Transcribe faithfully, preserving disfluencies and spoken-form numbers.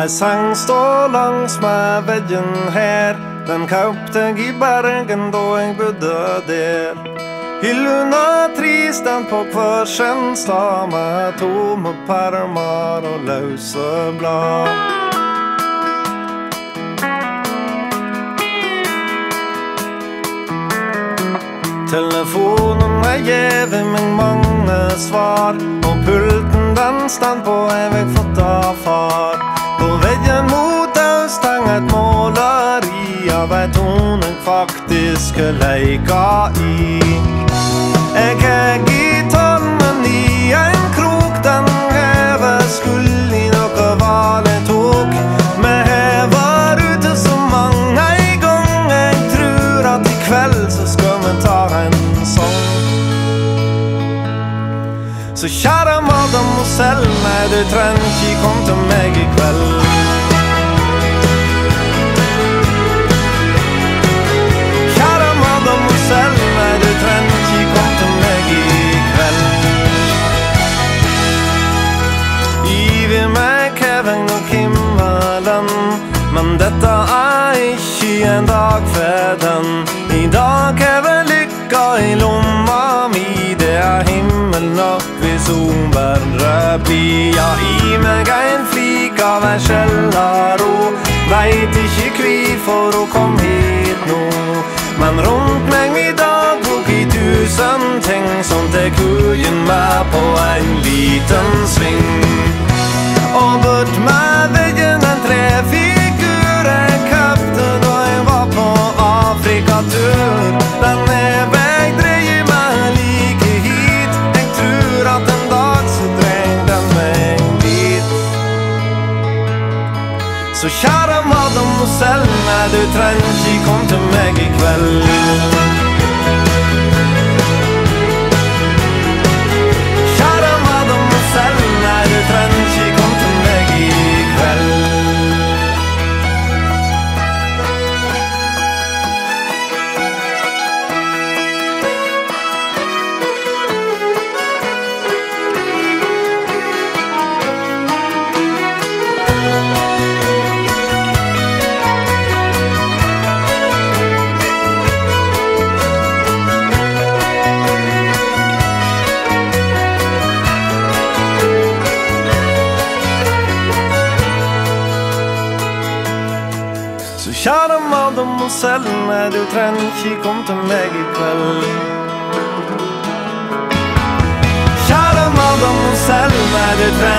Ei seng står langs med veggen her. Den kaupte jeg i Bergen da jeg bodde der. Hyllene tristen på hver sin stad, med tomme permer og løse blad. Telefonen er gjevet meg mange svar, og pulten den stand på jeg vekk fått av far. På veggen mot øst heng et måleri av ei tone jeg faktisk leika i. Jeg er gitarren i en krok, den hever skull i noe vale tok. Vi hever ute så mange gang, jeg tror at i kveld så skal vi ta en sång. Så kjære mademoiselle, nei du trenger ikke komme til meg i kveld. Kjære mademoiselle, nei du trenger ikke komme til meg i kveld. Ivi meg keveng og himmelen, men dette er ikke en dag for den. I dag hever lykka i lomma mi, det er himmel nok hvis hun bare blir. Ja, i meg en flik av en skjellaro, vet ikke hvorfor hun kom hit nå. Men rundt meg i dag tok i tusen ting, som tek hugen med på en liten sving. Og bort med veggen en trefigur jeg køpte da jeg var på Afrikatur. Den er vegdreier meg like hit, jeg tror at en dag så dreng den meg dit. Så kjære mademoiselle, nei du trenger ikke komme til meg i kveld. Kjære mademoiselle, nei du trenger ikke komme til meg i kveld. Kjære mademoiselle, nei du trenger ikke komme til meg i kveld. Kjære mademoiselle, nei du trenger